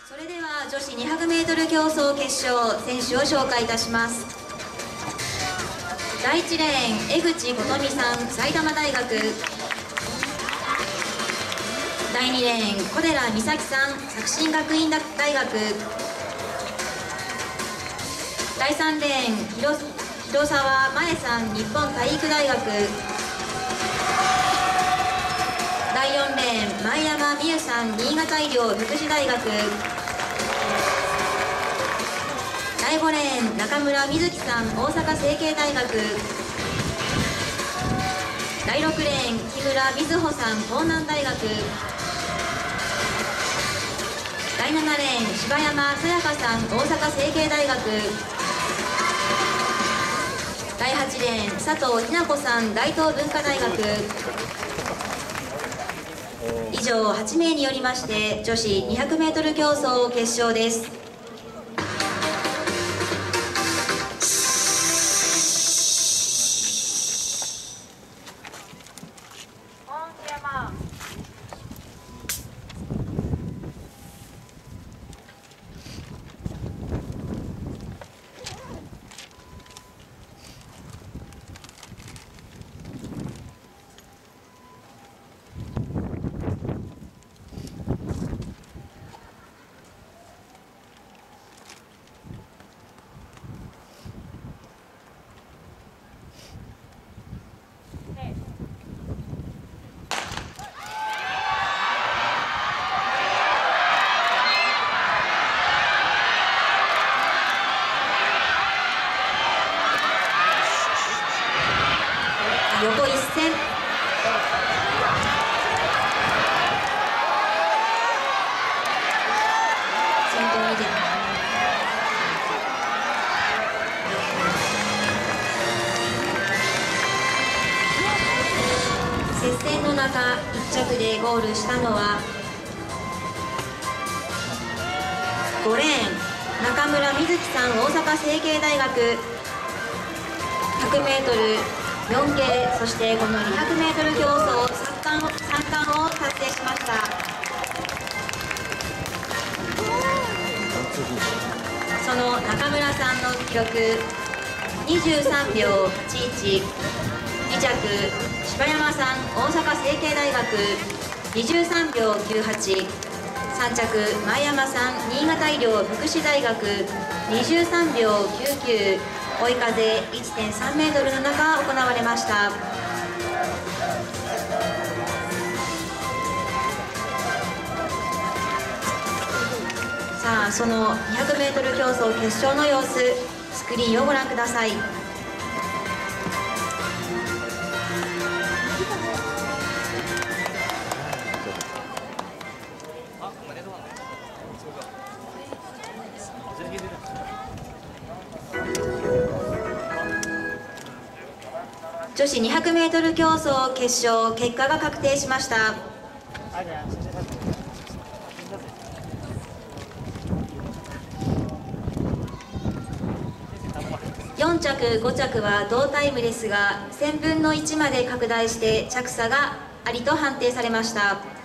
それでは女子 200m 競走決勝選手を紹介いたします。第1レーン江口琴美さん、埼玉大学。第2レーン小寺美咲さん、作新学院大学。第3レーン広沢真恵さん、日本体育大学。第4レーン前山美優さん、新潟医療福祉大学。第5レーン中村瑞希さん、大阪成蹊大学。第6レーン木村瑞穂さん、東南大学。第7レーン柴山さやかさん、大阪成蹊大学。第8レーン佐藤ひな子さん、大東文化大学。以上8名によりまして女子 200m 競走決勝です。横一線。先頭に出る。接戦の中1着でゴールしたのは5レーン中村瑞希さん、大阪成蹊大学。100m 4K、そしてこの 200m 競走3冠を達成しました。その中村さんの記録23秒11。2着柴山さん、大阪成蹊大学23秒98。3着前山さん、新潟医療福祉大学23秒99。追い風 1.3 メートルの中行われました。さあ、その 200m 競走決勝の様子、スクリーンをご覧ください。女子 200m 競走決勝、結果が確定しました。4着5着は同タイムですが1000分の1まで拡大して着差がありと判定されました。